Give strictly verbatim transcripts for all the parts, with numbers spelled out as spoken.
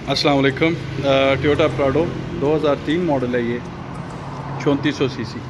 अस्सलाम वालेकुम। Toyota Prado दो हज़ार तीन मॉडल है ये, चौंतीस सौ सी सी।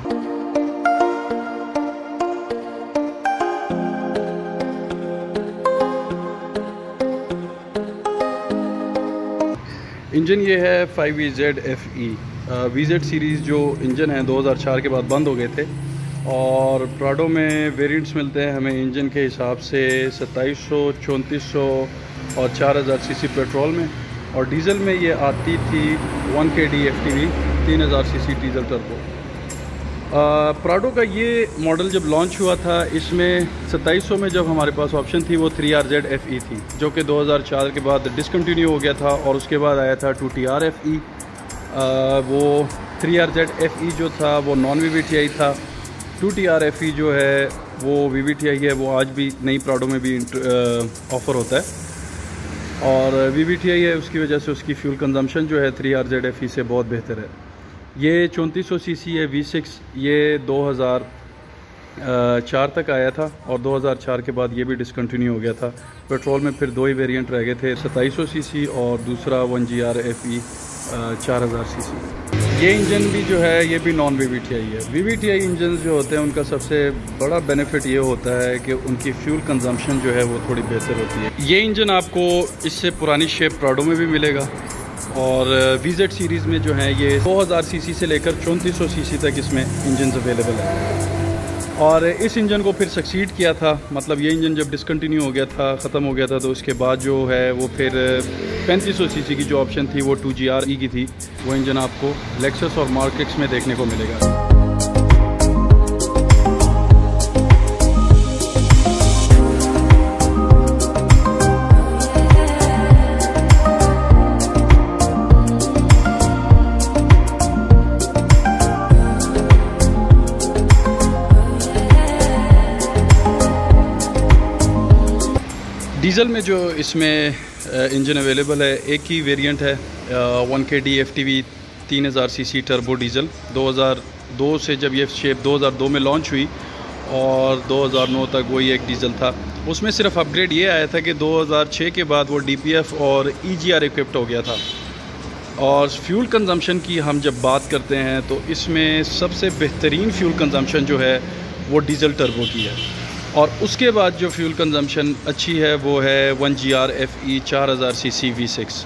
इंजन ये है five V Z F E. V Z series जो इंजन है दो हज़ार चार के बाद बंद हो गए थे और प्राडो में वेरिएंट्स मिलते हैं हमें इंजन के हिसाब से सत्ताईस सौ, चौंतीस सौ और चार हज़ार सी सी पेट्रोल में, और डीज़ल में ये आती थी one K D F T V तीन हज़ार C C diesel turbo. Prado का ये मॉडल जब लॉन्च हुआ था, इसमें सत्ताईस सौ में जब हमारे पास ऑप्शन थी वो three R Z F E थी, जो कि दो हज़ार चार के बाद डिसकंटिन्यू हो गया था, और उसके बाद आया था two T R F E. वो three R Z F E जो था वो non V V T I था। Two T R F E जो है वो वी वी टी आई है, वो आज भी नई प्राडो में भी ऑफ़र होता है, और वी वी टी आई है, उसकी वजह से उसकी फ्यूल कंजम्पशन जो है three R Z F E से बहुत बेहतर है। ये चौंतीस सौ सी सी है वी सिक्स, ये दो हज़ार चार तक आया था और दो हज़ार चार के बाद ये भी डिसकंटिन्यू हो गया था। पेट्रोल में फिर दो ही वेरिएंट रह गए थे, सत्ताईस सौ सी सी और दूसरा one G R F E चार हज़ार सी सी। ये इंजन भी जो है ये भी non V V T I है। V V T I engine जो होते हैं उनका सबसे बड़ा बेनिफिट ये होता है कि उनकी फ्यूल कंजम्पशन जो है वो थोड़ी बेहतर होती है। ये इंजन आपको इससे पुरानी शेप प्राडो में भी मिलेगा, और वी जेड सीरीज़ में जो है ये दो हज़ार सी सी से लेकर चौंतीस सौ सी सी तक इसमें इंजन अवेलेबल है। और इस इंजन को फिर सक्सीड किया था, मतलब ये इंजन जब डिसकंटिन्यू हो गया था, ख़त्म हो गया था, तो उसके बाद जो है वो फिर पैंतीस सौ सी सी की जो ऑप्शन थी वो टू जी आर ई की थी। वो इंजन आपको लेक्सस और मार्क एक्स में देखने को मिलेगा। डीज़ल में जो इसमें इंजन अवेलेबल है, एक ही वेरिएंट है one K D F T V तीन हज़ार सी सी टर्बो डीज़ल। दो हज़ार दो से जब ये शेप दो हज़ार दो में लॉन्च हुई और दो हज़ार नौ तक वही एक डीज़ल था। उसमें सिर्फ अपग्रेड ये आया था कि दो हज़ार छह के बाद वो डी पी एफ और ई जी आर इक्विप्ड हो गया था। और फ्यूल कंजम्पशन की हम जब बात करते हैं तो इसमें सबसे बेहतरीन फ्यूल कंजम्पशन जो है वो डीज़ल टर्बो की है, और उसके बाद जो फ्यूल कंजम्पशन अच्छी है वो है one G R F E चार हज़ार सी सी वी सिक्स।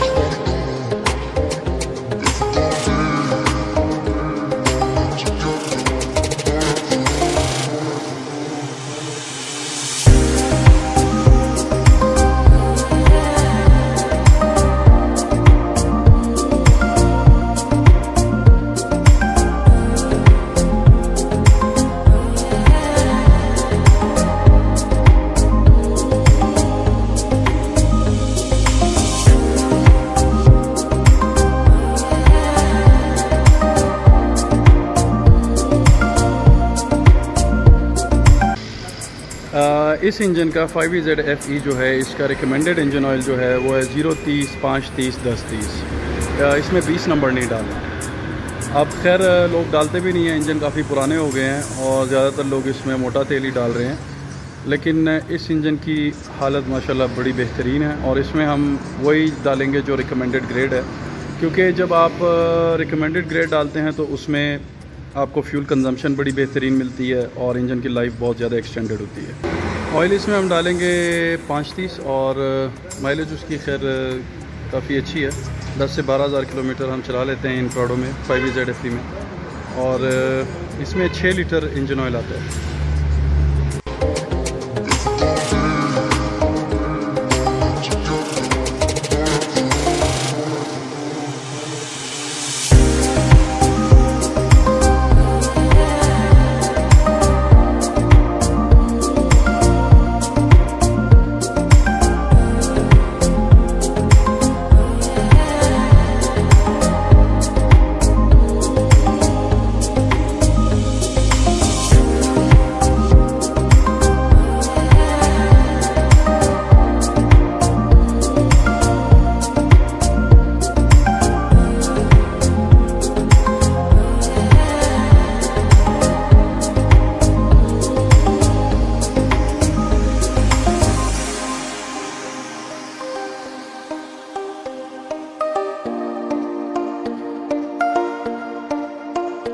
इस इंजन का five V Z F E जो है, इसका रिकमेंडेड इंजन ऑयल जो है वो है ज़ीरो तीस, पाँच तीस, दस तीस। इसमें बीस नंबर नहीं डालना। अब खैर लोग डालते भी नहीं हैं, इंजन काफ़ी पुराने हो गए हैं और ज़्यादातर लोग इसमें मोटा तेल ही डाल रहे हैं, लेकिन इस इंजन की हालत माशाल्लाह बड़ी बेहतरीन है, और इसमें हम वही डालेंगे जो रिकमेंडेड ग्रेड है, क्योंकि जब आप रिकमेंडेड ग्रेड डालते हैं तो उसमें आपको फ्यूल कंजम्पशन बड़ी बेहतरीन मिलती है और इंजन की लाइफ बहुत ज़्यादा एक्सटेंडेड होती है। ऑयल इसमें हम डालेंगे पाँच तीस, और माइलेज उसकी खैर काफ़ी अच्छी है, दस से बारह हज़ार किलोमीटर हम चला लेते हैं इन प्राडो में five V Z F E में, और इसमें छः लीटर इंजन ऑयल आता है।